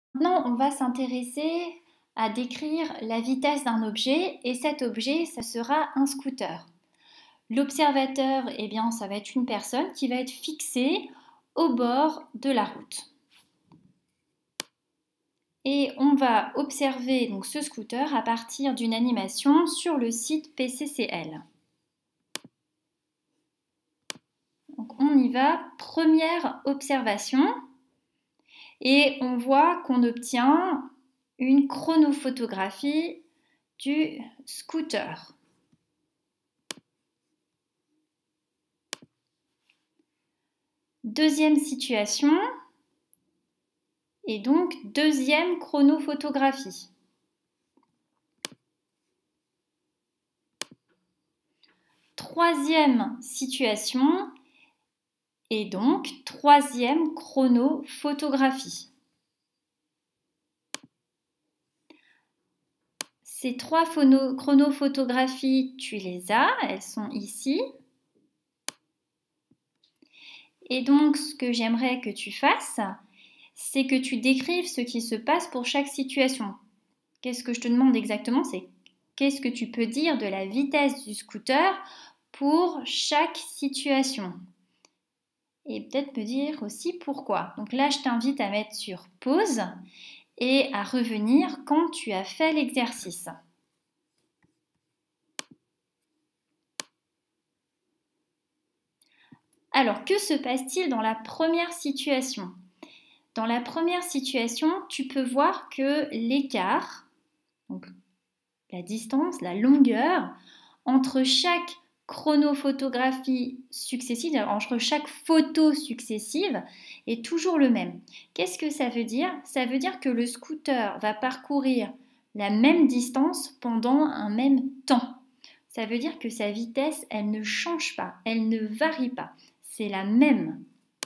Maintenant, on va s'intéresser à décrire la vitesse d'un objet et cet objet, ça sera un scooter. L'observateur, eh bien, ça va être une personne qui va être fixée au bord de la route. Et on va observer donc ce scooter à partir d'une animation sur le site PCCL. Donc on y va, première observation, et on voit qu'on obtient une chronophotographie du scooter. Deuxième situation, et donc deuxième chronophotographie. Troisième situation, et donc troisième chronophotographie. Ces trois chronophotographies, tu les as, elles sont ici. Et donc, ce que j'aimerais que tu fasses, c'est que tu décrives ce qui se passe pour chaque situation. Qu'est-ce que je te demande exactement? C'est qu'est-ce que tu peux dire de la vitesse du scooter pour chaque situation? Et peut-être me dire aussi pourquoi. Donc là, je t'invite à mettre sur pause et à revenir quand tu as fait l'exercice. Alors, que se passe-t-il dans la première situation? Dans la première situation, tu peux voir que l'écart, donc la distance, la longueur, entre chaque chronophotographie successive, entre chaque photo successive, est toujours le même. Qu'est-ce que ça veut dire? Ça veut dire que le scooter va parcourir la même distance pendant un même temps. Ça veut dire que sa vitesse, elle ne change pas, elle ne varie pas. C'est la même.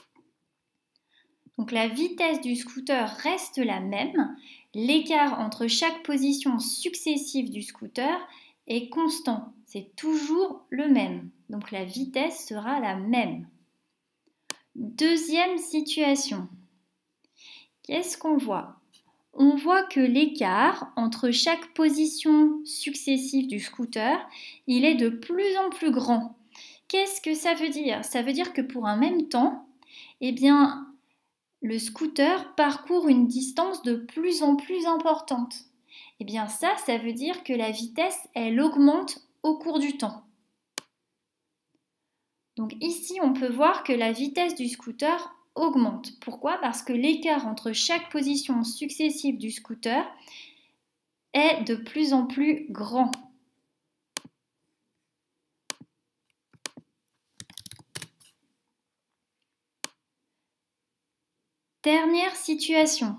Donc la vitesse du scooter reste la même. L'écart entre chaque position successive du scooter est constant. C'est toujours le même. Donc la vitesse sera la même. Deuxième situation. Qu'est-ce qu'on voit? On voit que l'écart entre chaque position successive du scooter, il est de plus en plus grand. Qu'est-ce que ça veut dire? Ça veut dire que pour un même temps, eh bien, le scooter parcourt une distance de plus en plus importante. Eh bien ça veut dire que la vitesse, elle augmente au cours du temps. Donc ici, on peut voir que la vitesse du scooter augmente. Pourquoi? Parce que l'écart entre chaque position successive du scooter est de plus en plus grand. Dernière situation.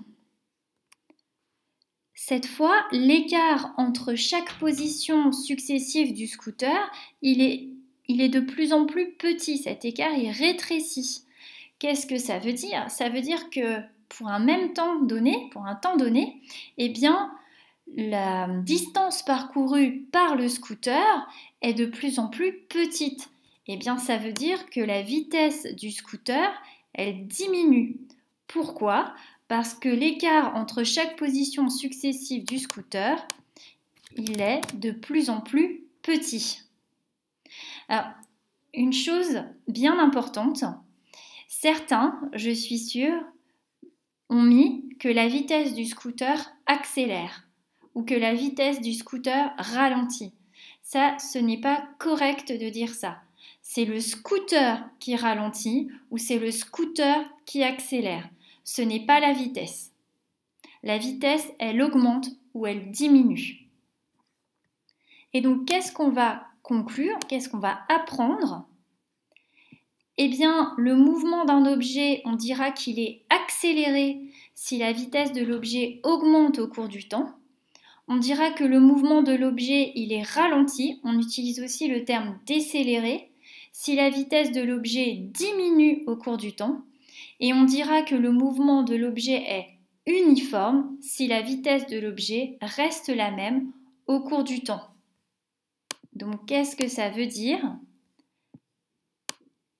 Cette fois, l'écart entre chaque position successive du scooter, il est de plus en plus petit. Cet écart est rétréci. Qu'est-ce que ça veut dire? Ça veut dire que pour un même temps donné, eh bien, la distance parcourue par le scooter est de plus en plus petite. Eh bien, ça veut dire que la vitesse du scooter, elle diminue. Pourquoi? Parce que l'écart entre chaque position successive du scooter, il est de plus en plus petit. Alors, une chose bien importante, certains, je suis sûre, ont mis que la vitesse du scooter accélère ou que la vitesse du scooter ralentit. Ça, ce n'est pas correct de dire ça. C'est le scooter qui ralentit ou c'est le scooter qui accélère. Ce n'est pas la vitesse. La vitesse, elle augmente ou elle diminue. Et donc, qu'est-ce qu'on va conclure? Qu'est-ce qu'on va apprendre? Eh bien, le mouvement d'un objet, on dira qu'il est accéléré si la vitesse de l'objet augmente au cours du temps. On dira que le mouvement de l'objet, il est ralenti. On utilise aussi le terme décéléré si la vitesse de l'objet diminue au cours du temps. Et on dira que le mouvement de l'objet est uniforme si la vitesse de l'objet reste la même au cours du temps. Donc, qu'est-ce que ça veut dire?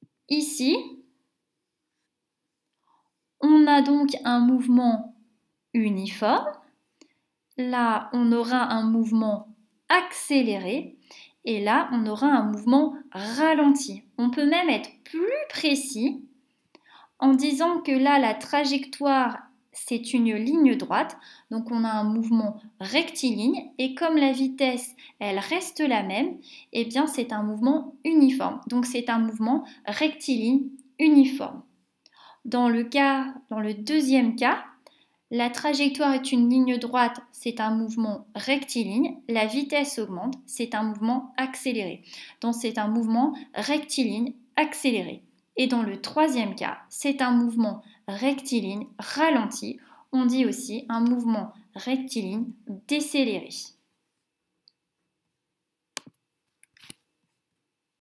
Ici, on a donc un mouvement uniforme. Là, on aura un mouvement accéléré. Et là, on aura un mouvement ralenti. On peut même être plus précis en disant que là, la trajectoire, c'est une ligne droite. Donc, on a un mouvement rectiligne. Et comme la vitesse, elle reste la même, eh bien, c'est un mouvement uniforme. Donc, c'est un mouvement rectiligne uniforme. Dans le deuxième cas, la trajectoire est une ligne droite, c'est un mouvement rectiligne. La vitesse augmente, c'est un mouvement accéléré. Donc c'est un mouvement rectiligne accéléré. Et dans le troisième cas, c'est un mouvement rectiligne ralenti. On dit aussi un mouvement rectiligne décéléré.